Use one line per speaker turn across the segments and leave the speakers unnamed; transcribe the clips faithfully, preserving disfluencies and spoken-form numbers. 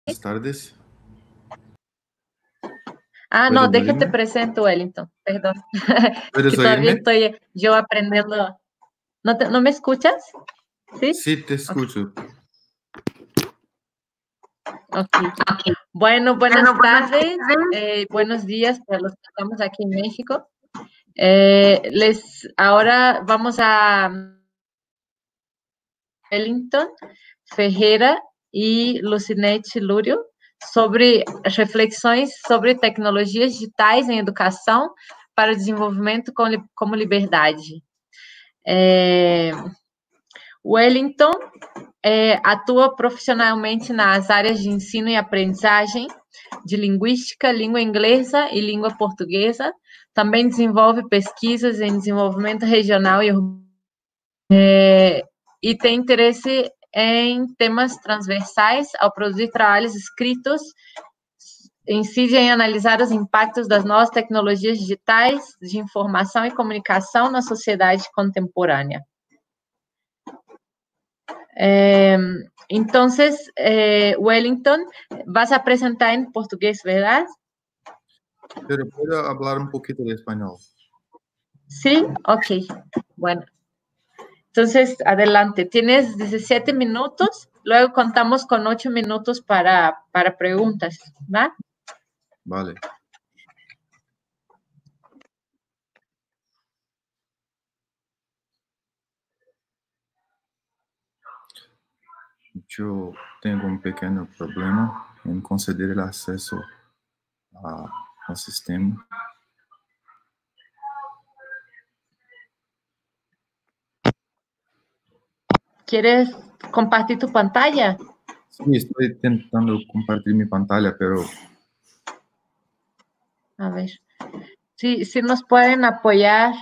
Buenas tardes.
Ah, no, déjate presento, Wellington, perdón.
¿Puedes
que todavía
oírme?
estoy yo aprendiendo. ¿No, te, ¿No me escuchas? Sí.
Sí, te escucho.
Okay. ok. Bueno, buenas bueno, tardes, eh, buenos días para los que estamos aquí en México. Eh, les, ahora vamos a Wellington, Ferreira e Lucinete Lúrio sobre reflexões sobre tecnologias digitais em educação para o desenvolvimento como liberdade. É, Wellington é, atua profissionalmente nas áreas de ensino e aprendizagem, de linguística, língua inglesa e língua portuguesa. Também desenvolve pesquisas em desenvolvimento regional e urbano. É, e tem interesse em temas transversais ao produzir trabalhos escritos, incide em analisar os impactos das novas tecnologias digitais de informação e comunicação na sociedade contemporânea. Eh, entonces, eh, Wellington, vas a presentar en portugués, ¿verdad?
Pero puedo hablar un poquito de español.
Sí, ok. Bueno. Entonces, adelante. Tienes diecisiete minutos, luego contamos con ocho minutos para, para preguntas, ¿va?
Vale. Yo tengo un pequeño problema en conceder el acceso a, al sistema.
¿Quieres compartir tu pantalla?
Sí, estoy intentando compartir mi pantalla, pero...
A ver. Sí, sí nos pueden apoyar.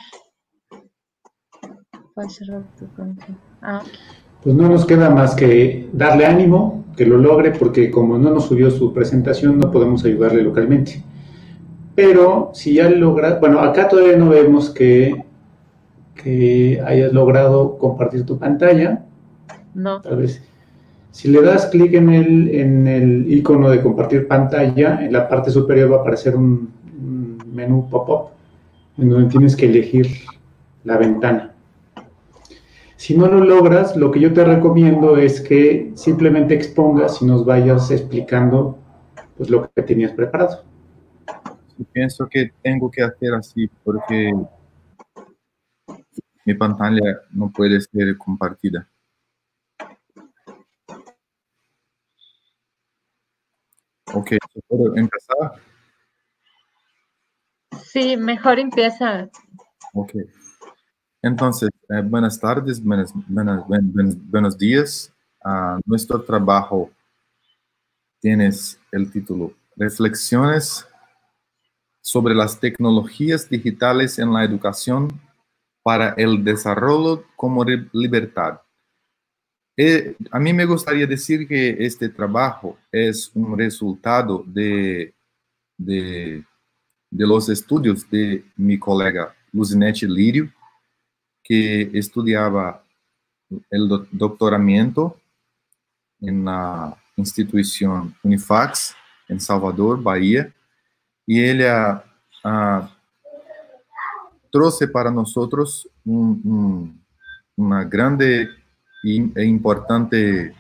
Puede cerrar tu pantalla. Ah, ok.
Pues no nos queda más que darle ánimo, que lo logre, porque como no nos subió su presentación, no podemos ayudarle localmente. Pero si ya logra, bueno, acá todavía no vemos que, que hayas logrado compartir tu pantalla.
No.
Tal vez, si le das clic en el, en el icono de compartir pantalla, en la parte superior va a aparecer un, un menú pop-up, en donde tienes que elegir la ventana. Si no lo logras, lo que yo te recomiendo es que simplemente expongas y nos vayas explicando pues, lo que tenías preparado.
Pienso que tengo que hacer así porque mi pantalla no puede ser compartida. Ok, ¿puedo empezar?
Sí, mejor empieza.
Ok. Entonces, eh, buenas tardes, buenas, buenas, buenos, buenos días. Uh, nuestro trabajo tiene el título Reflexiones sobre las tecnologías digitales en la educación para el desarrollo como libertad. Eh, a mí me gustaría decir que este trabajo es un resultado de, de, de los estudios de mi colega Lucinete Lúrio, que estudiaba el do doctoramiento en la institución Unifax, en Salvador, Bahía, y ella uh, trouxe para nosotros un, un, una grande e importante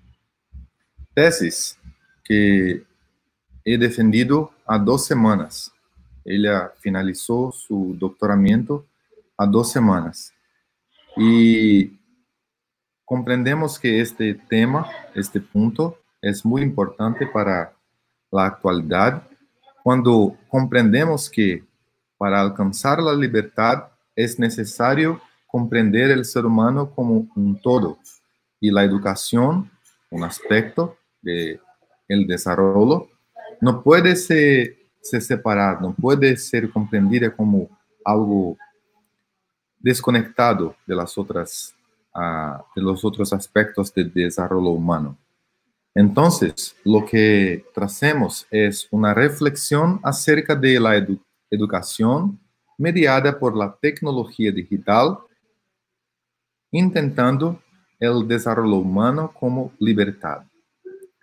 tesis que he defendido há duas semanas. Ela finalizou seu doutoramento há duas semanas. E compreendemos que este tema, este ponto, é muito importante para a atualidade, quando compreendemos que para alcançar a liberdade é necessário compreender o ser humano como um todo, e a educação, um aspecto de el desarrollo, não pode ser, se separar, não pode ser compreendida como algo desconectado de las otras, uh, de los otros aspectos del desarrollo humano. Entonces, lo que tracemos es una reflexión acerca de la edu educación mediada por la tecnología digital, intentando el desarrollo humano como libertad.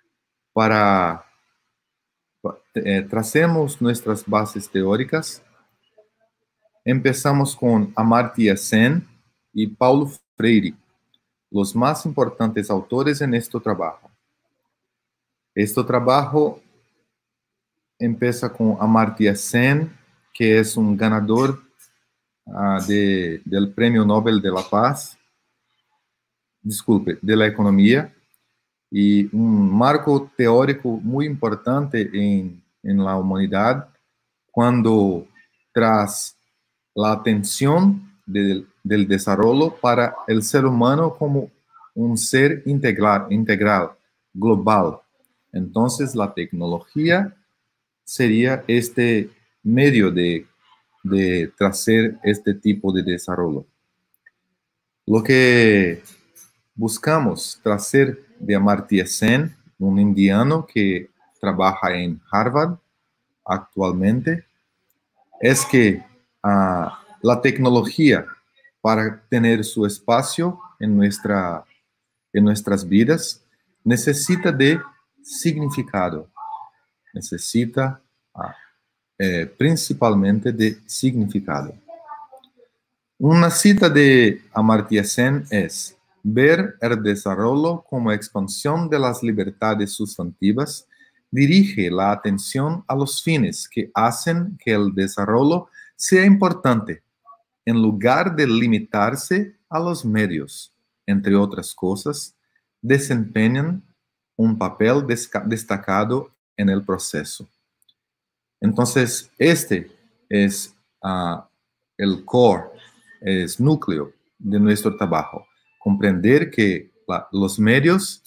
para eh, tracemos nuestras bases teóricas. Empezamos con Amartya Sen y Paulo Freire, los más importantes autores en este trabajo. Este trabajo empieza con Amartya Sen, que es un ganador uh, de, del Premio Nobel de la Paz, disculpe, de la Economía, y un marco teórico muy importante en, en la humanidad, cuando tras la atención del, del desarrollo para el ser humano como un ser integral, integral, global. Entonces, la tecnología sería este medio de, de traer este tipo de desarrollo. Lo que buscamos traer de Amartya Sen, un indiano que trabaja en Harvard actualmente, es que uh, la tecnología, para tener su espacio en, nuestra, en nuestras vidas, necesita de significado. Necesita uh, eh, principalmente de significado. Una cita de Amartya Sen es: ver el desarrollo como expansión de las libertades sustantivas dirige la atención a los fines que hacen que el desarrollo sea importante, en lugar de limitarse a los medios. Entre otras cosas, desempeñan un papel destacado en el proceso. Entonces, este es uh, el core, es núcleo de nuestro trabajo. Comprender que la, los medios,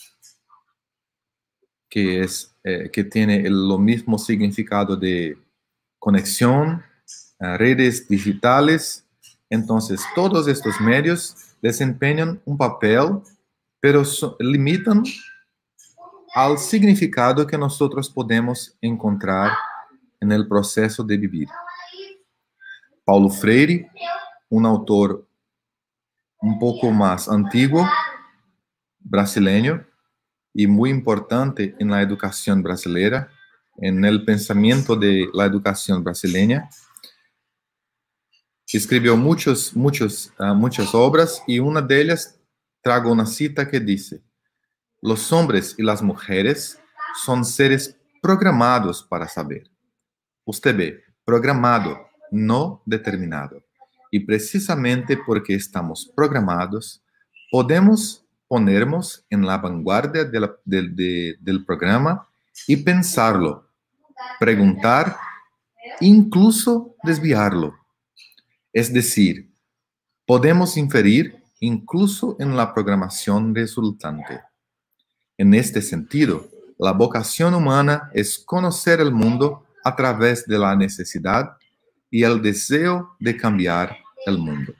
que, es, eh, que tiene el, lo mismo significado de conexión, uh, redes digitales, entonces todos estos medios desempeñan un papel, pero so, limitan al significado que nosotros podemos encontrar en el proceso de vivir. Paulo Freire, un autor un poco más antiguo, brasileño, y muy importante en la educación brasileña, en el pensamiento de la educación brasileña. Escribió muchos, muchos, uh, muchas obras, y una de ellas trago una cita que dice: los hombres y las mujeres son seres programados para saber. Usted ve, programado, no determinado. Y precisamente porque estamos programados, podemos ponernos en la vanguardia de la, de, de, del programa y pensarlo, preguntar, incluso desviarlo. Es decir, podemos inferir incluso en la programación resultante. En este sentido, la vocación humana es conocer el mundo a través de la necesidad y el deseo de cambiar el mundo.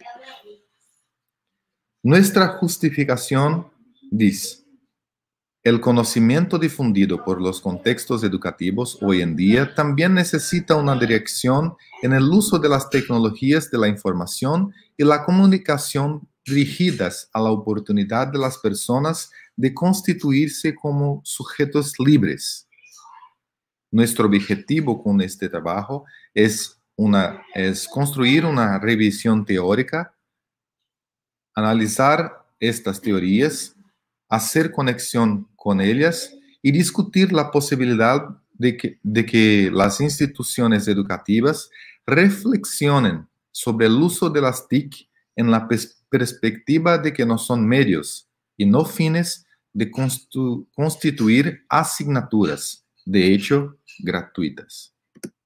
Nuestra justificación dice: el conocimiento difundido por los contextos educativos hoy en día también necesita una dirección en el uso de las tecnologías de la información y la comunicación dirigidas a la oportunidad de las personas de constituirse como sujetos libres. Nuestro objetivo con este trabajo es, una, es construir una revisión teórica, analizar estas teorías, hacer conexión con ellas y discutir la posibilidad de que, de que las instituciones educativas reflexionen sobre el uso de las T I C en la pers- perspectiva de que no son medios y no fines de constitu- constituir asignaturas, de hecho, gratuitas.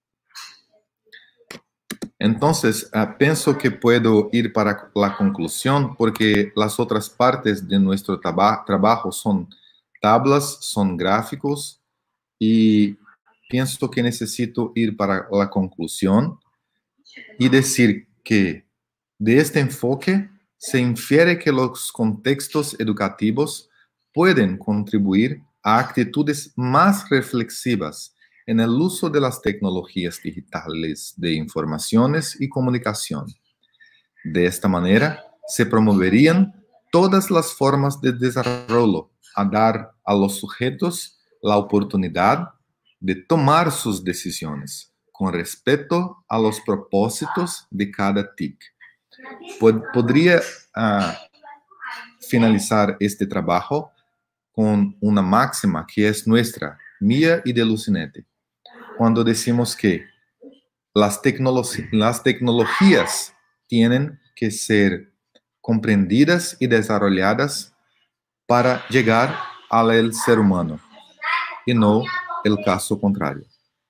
Entonces, uh, pienso que puedo ir para la conclusión, porque las otras partes de nuestro traba- trabajo son tablas, son gráficos, y pienso que necesito ir para la conclusión y decir que de este enfoque se infiere que los contextos educativos pueden contribuir a actitudes más reflexivas en el uso de las tecnologías digitales de informaciones y comunicación. De esta manera, se promoverían todas las formas de desarrollo a dar a los sujetos la oportunidad de tomar sus decisiones con respecto a los propósitos de cada T I C. Pod podría uh, finalizar este trabajo con una máxima que es nuestra, mía y de Lucinete, cuando decimos que las, tecnolo las tecnologías tienen que ser comprendidas y desarrolladas para llegar al ser humano, y no el caso contrario.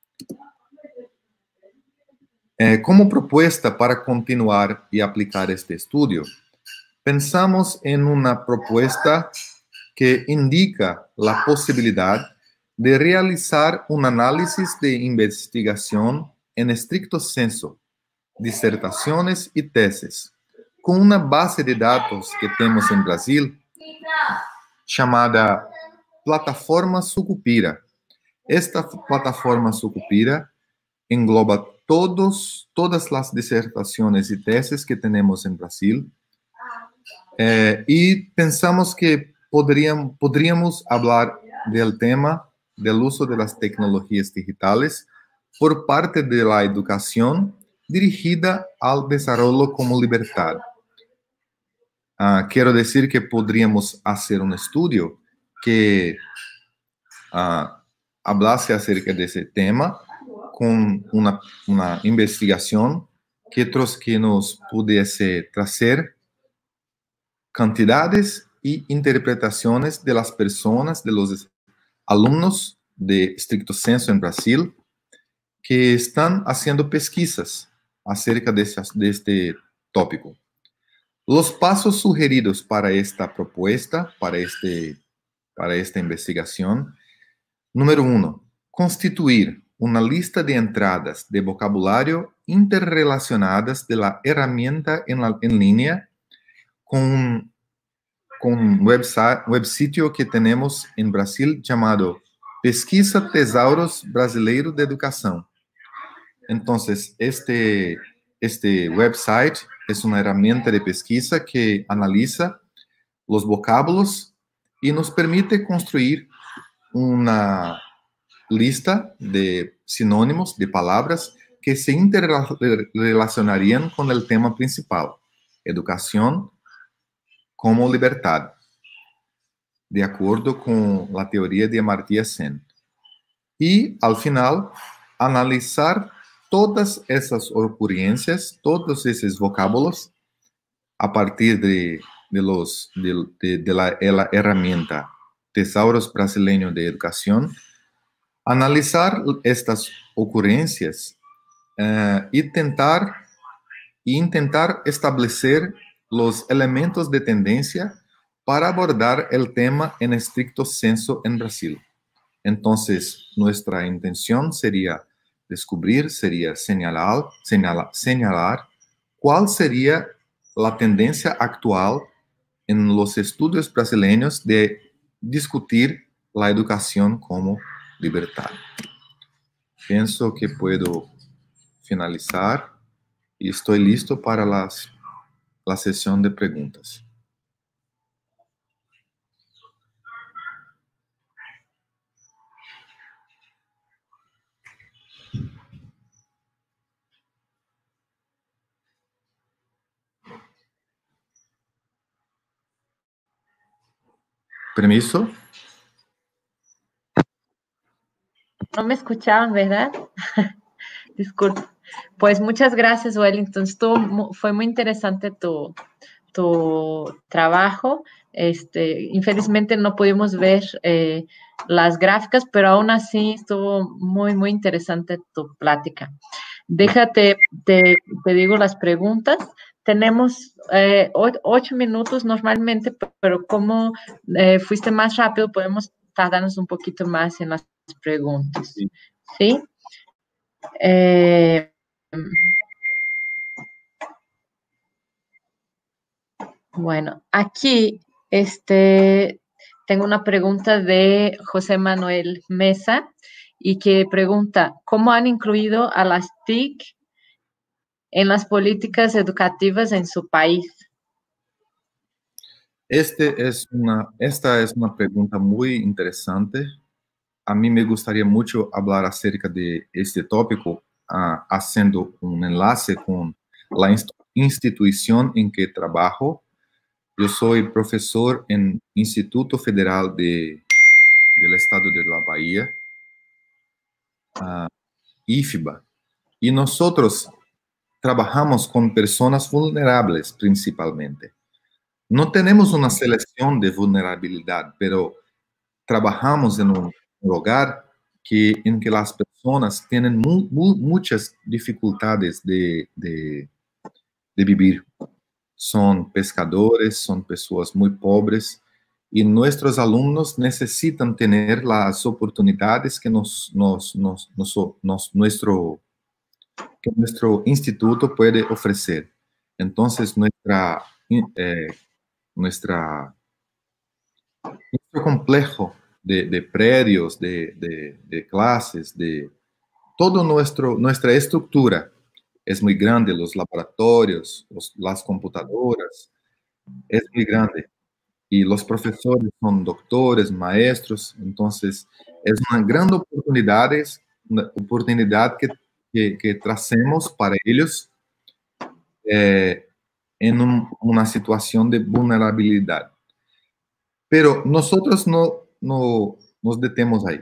Eh, como propuesta para continuar y aplicar este estudio, pensamos en una propuesta que indica la posibilidad de realizar un análisis de investigación en estricto senso, disertaciones y tesis, con una base de datos que tenemos en Brasil, chamada Plataforma Sucupira. Esta plataforma Sucupira engloba todos, todas las disertaciones y tesis que tenemos en Brasil, eh, y pensamos que podríamos, podríamos hablar del tema del uso de las tecnologías digitales por parte de la educación dirigida al desarrollo como libertad. Uh, quiero decir que podríamos hacer un estudio que uh, hablase acerca de ese tema con una, una investigación que, tros, que nos pudiese traer cantidades y interpretaciones de las personas, de los alumnos de estricto senso en Brasil, que están haciendo pesquisas acerca de, ese, de este tópico. Los pasos sugeridos para esta propuesta, para, este, para esta investigación: número uno, constituir una lista de entradas de vocabulario interrelacionadas de la herramienta en, la, en línea con, con un website, web sitio que tenemos en Brasil llamado Pesquisa Tesauros Brasileiro de Educação. Entonces, este, este website es una herramienta de pesquisa que analiza los vocábulos y nos permite construir una lista de sinónimos, de palabras que se interrelacionarían con el tema principal, educación como libertad, de acuerdo con la teoría de Amartya Sen. Y al final, analizar todas esas ocurrencias, todos esos vocábulos a partir de, de, los, de, de, de la, la herramienta Tesauros Brasileño de Educación, analizar estas ocurrencias uh, y tentar, intentar establecer los elementos de tendencia para abordar el tema en estricto senso en Brasil. Entonces, nuestra intención sería descubrir, sería señalar, señalar, señalar cuál sería la tendencia actual en los estudios brasileños de discutir la educación como libertad. Pienso que puedo finalizar y estoy listo para las, la sesión de preguntas. Permiso.
No me escuchaban, ¿verdad? Disculpa. Pues muchas gracias, Wellington. Estuvo, fue muy interesante tu, tu trabajo. Este, infelizmente no pudimos ver eh, las gráficas, pero aún así estuvo muy, muy interesante tu plática. Déjate, te, te digo las preguntas. Tenemos eh, ocho minutos normalmente, pero como eh, fuiste más rápido, podemos tardarnos un poquito más en las preguntas. ¿Sí? ¿Sí? Eh, bueno, aquí este, tengo una pregunta de José Manuel Mesa y que pregunta, ¿cómo han incluido a las T I C en las políticas educativas en su país?
Este es una, esta es una pregunta muy interesante a mí me gustaría mucho hablar acerca de este tópico, uh, haciendo un enlace con la inst institución en que trabajo. Yo soy profesor en Instituto Federal de, del Estado de la Bahía, uh, I F B A, y nosotros trabajamos con personas vulnerables principalmente. No tenemos una selección de vulnerabilidad, pero trabajamos en un lugar que, en que las personas tienen mu, mu, muchas dificultades de, de, de vivir. Son pescadores, son personas muy pobres, y nuestros alumnos necesitan tener las oportunidades que nos, nos, nos, nos, nos, nuestro, que nuestro instituto puede ofrecer. Entonces, nuestra, eh, nuestra, nuestro complejo de, de predios, de, de, de clases, de todo nuestro, nuestra estructura es muy grande, los laboratorios, los, las computadoras, es muy grande. Y los profesores son doctores, maestros, entonces es una gran oportunidad, una oportunidad que, que, que tracemos para ellos eh, en un, una situación de vulnerabilidad. Pero nosotros no, no nos detemos ahí.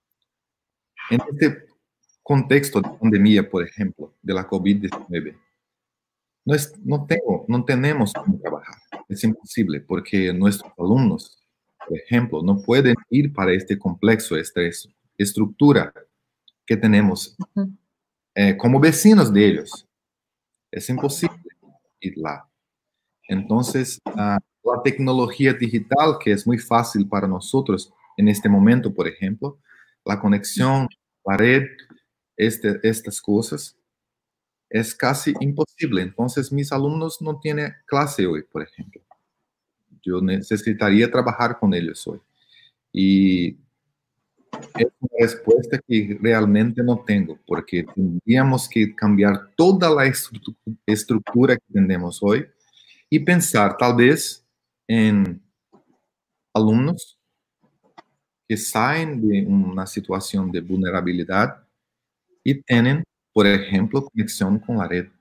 En este contexto de pandemia, por ejemplo, de la COVID diecinueve, no, es, no, tengo, no tenemos cómo trabajar. Es imposible porque nuestros alumnos, por ejemplo, no pueden ir para este complejo, esta estructura que tenemos eh, como vecinos de ellos. Es imposible ir lá. Entonces, uh, la tecnología digital, que es muy fácil para nosotros en este momento, por ejemplo, la conexión, la red, este, estas cosas, es casi imposible. Entonces, mis alumnos no tienen clase hoy, por ejemplo. Yo necesitaría trabajar con ellos hoy. Y es una respuesta que realmente no tengo, porque tendríamos que cambiar toda la estru- estructura que tenemos hoy y pensar tal vez en alumnos que salen de una situación de vulnerabilidad y tienen, por ejemplo, conexión con la red.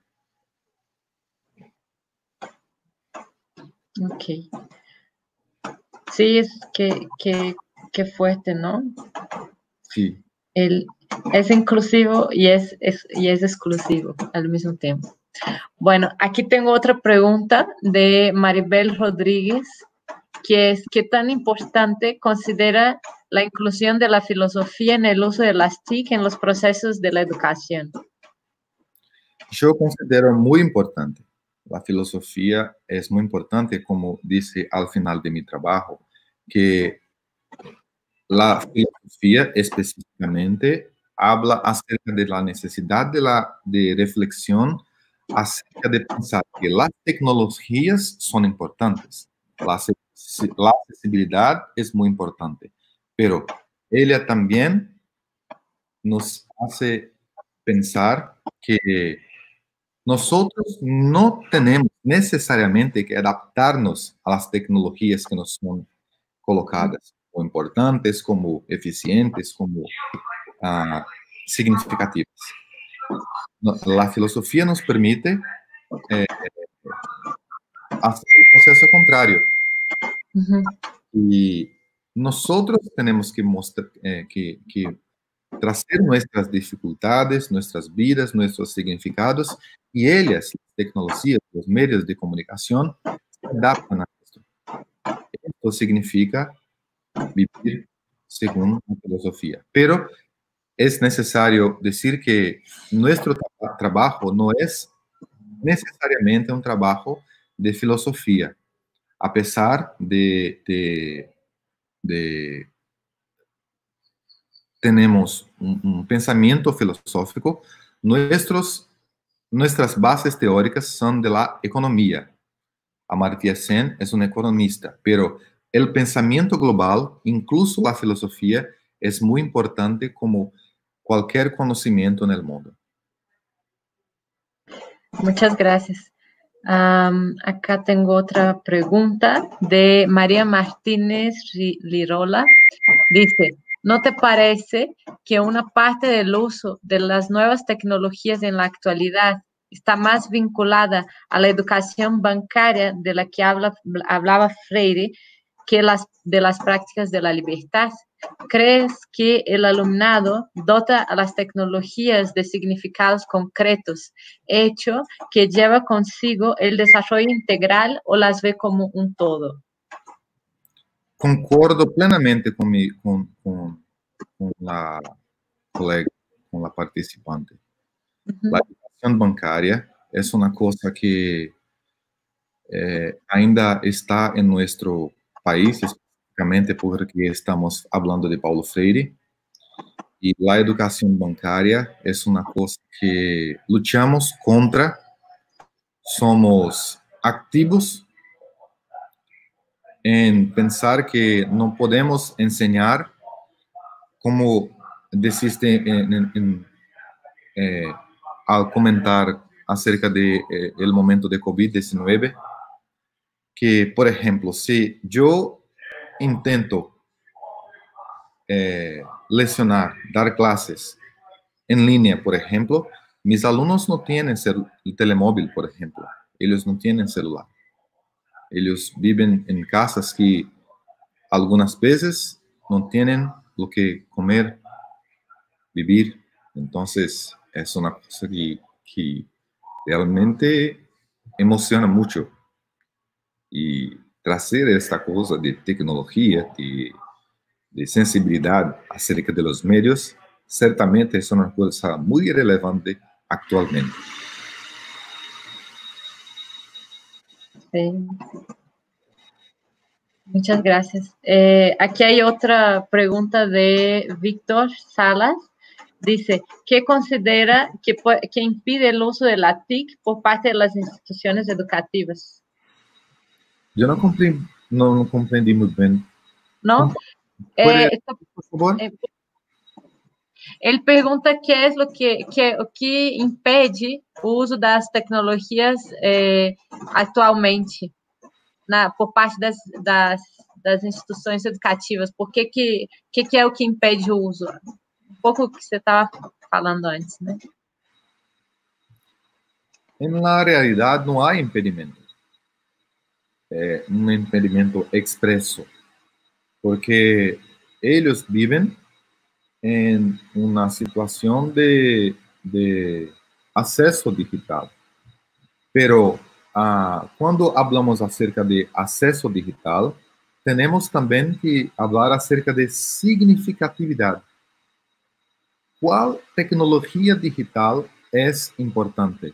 Ok. Sí, es que, que, que fuerte, ¿no?
Sí.
El, es inclusivo y es, es, y es exclusivo al mismo tiempo. Bueno, aquí tengo otra pregunta de Maribel Rodríguez, que es, ¿qué tan importante considera la inclusión de la filosofía en el uso de las T I C en los procesos de la educación?
Yo considero muy importante. La filosofía es muy importante, como dice al final de mi trabajo, que la filosofía específicamente habla acerca de la necesidad de, la, de reflexión, acerca de pensar que las tecnologías son importantes, la, la accesibilidad es muy importante, pero ella también nos hace pensar que nosotros no tenemos necesariamente que adaptarnos a las tecnologías que nos son colocadas como importantes, como eficientes, como uh, significativas. La filosofía nos permite eh, hacer el proceso contrario. Uh-huh. Y nosotros tenemos que mostrar, eh, que, que trazer nuestras dificultades, nuestras vidas, nuestros significados, y ellas, las tecnologías, los medios de comunicación, se adaptan a esto. Esto significa vivir según la filosofía. Pero es necesario decir que nuestro tra trabajo no es necesariamente un trabajo de filosofía, a pesar de, de, de tenemos un, un pensamiento filosófico, nuestros, nuestras bases teóricas son de la economía. Amartya Sen es un economista, pero el pensamiento global, incluso la filosofía, es muy importante como cualquier conocimiento en el mundo.
Muchas gracias. Um, acá tengo otra pregunta de María Martínez Lirola. Dice, ¿No te parece que una parte del uso de las nuevas tecnologías en la actualidad está más vinculada a la educación bancaria de la que habla, hablaba Freire que las, de las prácticas de la libertad? ¿Crees que el alumnado dota a las tecnologías de significados concretos, hecho que lleva consigo el desarrollo integral, o las ve como un todo?
Concordo plenamente con, mi, con, con, con la colega, con la participante.
Uh-huh.
La educación bancaria es una cosa que eh, ainda está en nuestro país, específicamente porque estamos hablando de Paulo Freire, y la educación bancaria es una cosa que luchamos contra, somos activos en pensar que no podemos enseñar, como deciste en, en, en, eh, al comentar acerca de eh, el momento de COVID diecinueve, que, por ejemplo, si yo intento eh, lecionar, dar clases en línea, por ejemplo, mis alumnos no tienen el telemóvil, por ejemplo, ellos no tienen celular. Ellos viven en casas que algunas veces no tienen lo que comer, vivir. Entonces, es una cosa que, que realmente emociona mucho. Y traer esta cosa de tecnología, de, de sensibilidad acerca de los medios, certamente es una cosa muy relevante actualmente.
Sí. Muchas gracias. Eh, aquí hay otra pregunta de Víctor Salas. Dice, ¿qué considera que, que impide el uso de la T I C por parte de las instituciones educativas?
Yo no comprendí, no, no comprendí muy bien.
¿No?
¿Puede,
eh, esta,
por favor?
Eh, ele pergunta que é o que, que, o que impede o uso das tecnologias eh, atualmente na, por parte das, das, das instituições educativas. Por que, que, que, que é o que impede o uso? Um pouco o que você estava falando antes, né?
En la realidad no hay impedimento, eh, un impedimento expreso, porque ellos viven en una situación de, de acceso digital. Pero uh, cuando hablamos acerca de acceso digital, tenemos también que hablar acerca de significatividad. ¿Cuál tecnología digital es importante?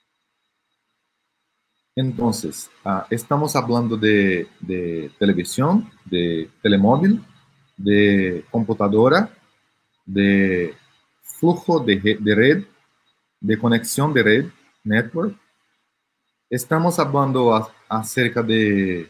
Entonces, uh, estamos hablando de, de televisión, de telemóvil, de computadora, de flujo de, de red, de conexión de red, network. Estamos hablando a, acerca de,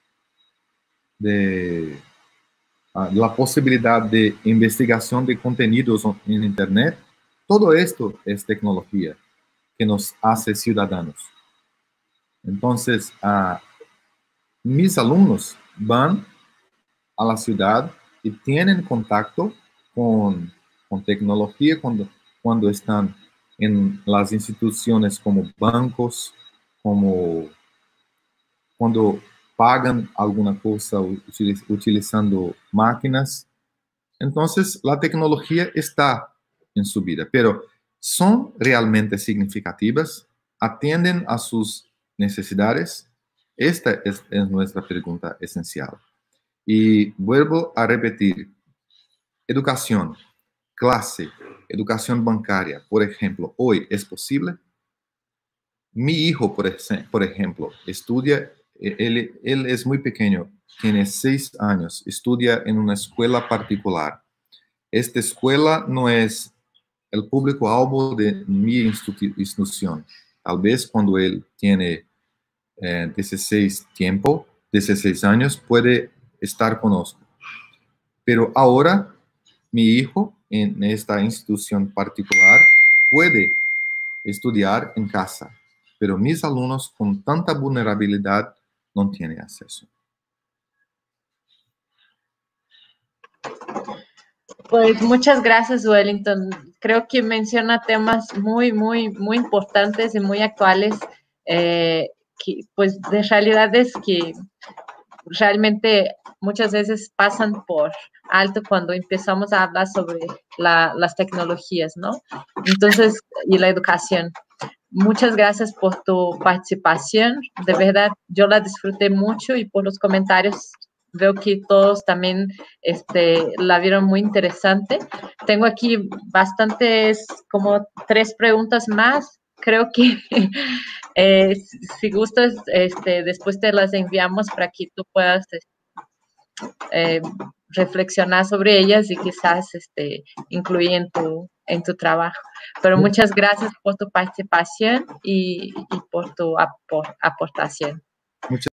de uh, la posibilidad de investigación de contenidos en Internet. Todo esto es tecnología que nos hace ciudadanos. Entonces, uh, mis alumnos van a la ciudad y tienen contacto con, con tecnología cuando, cuando están en las instituciones como bancos, como cuando pagan alguna cosa utilizando máquinas. Entonces, la tecnología está en su vida, pero son realmente significativas, atienden a sus necesidades. Esta es, es nuestra pregunta esencial. Y vuelvo a repetir, educación, clase, educación bancaria, por ejemplo, hoy es posible. Mi hijo, por, ej por ejemplo, estudia, él, él es muy pequeño, tiene seis años, estudia en una escuela particular. Esta escuela no es el público albo de mi institución. Tal vez cuando él tiene eh, dieciséis, tiempo, dieciséis años, puede estar conozco. Pero ahora, mi hijo en esta institución particular puede estudiar en casa, pero mis alumnos con tanta vulnerabilidad no tienen acceso.
Pues muchas gracias, Wellington. Creo que menciona temas muy, muy, muy importantes y muy actuales, eh, que, pues de realidades que realmente muchas veces pasan por alto cuando empezamos a hablar sobre la, las tecnologías, ¿no? Entonces, y la educación. Muchas gracias por tu participación. De verdad, yo la disfruté mucho y por los comentarios veo que todos también este, la vieron muy interesante. Tengo aquí bastantes, como tres preguntas más. Creo que eh, si gustas, este, después te las enviamos para que tú puedas eh, reflexionar sobre ellas y quizás este, incluir en tu, en tu trabajo. Pero muchas gracias por tu participación y, y por tu apor, aportación.
Muchas